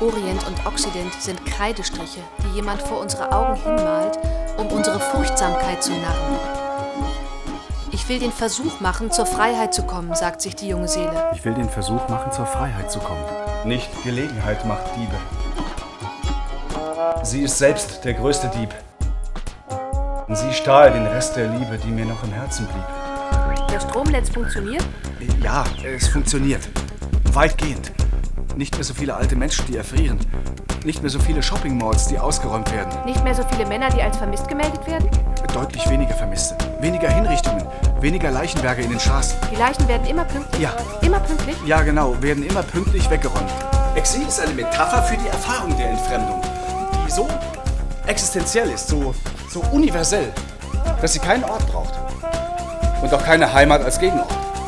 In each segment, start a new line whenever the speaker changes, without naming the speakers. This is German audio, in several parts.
Orient und Okzident sind Kreidestriche, die jemand vor unsere Augen hinmalt, um unsere Furchtsamkeit zu narren. Ich will den Versuch machen, zur Freiheit zu kommen, sagt sich die junge Seele.
Ich will den Versuch machen, zur Freiheit zu kommen.
Nicht Gelegenheit macht Diebe. Sie ist selbst der größte Dieb. Und sie stahl den Rest der Liebe, die mir noch im Herzen blieb.
Das Stromnetz funktioniert?
Ja, es funktioniert. Weitgehend. Nicht mehr so viele alte Menschen, die erfrieren. Nicht mehr so viele Shopping-Malls, die ausgeräumt werden.
Nicht mehr so viele Männer, die als vermisst gemeldet werden?
Deutlich weniger Vermisste. Weniger Hinrichtungen. Weniger Leichenberge in den Straßen.
Die Leichen werden immer pünktlich?
Ja.
Immer pünktlich?
Ja, genau. Werden immer pünktlich weggeräumt.
Exil ist eine Metapher für die Erfahrung der Entfremdung, die so existenziell ist, so universell, dass sie keinen Ort braucht. Und auch keine Heimat als Gegenort.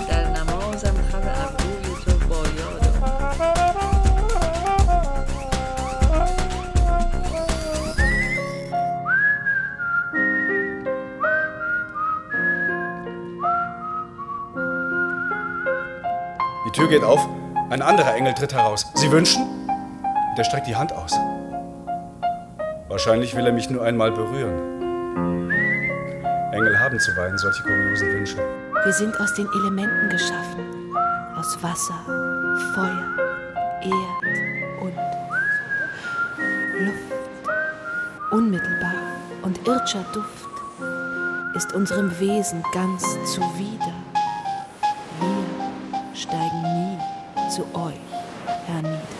Die Tür geht auf, ein anderer Engel tritt heraus. Sie wünschen? Und er streckt die Hand aus. Wahrscheinlich will er mich nur einmal berühren. Engel haben zuweilen solche kuriosen Wünsche.
Wir sind aus den Elementen geschaffen. Aus Wasser, Feuer, Erd und Luft. Unmittelbar und irdischer Duft ist unserem Wesen ganz zuwider. Wir steigen nie zu euch hernieder.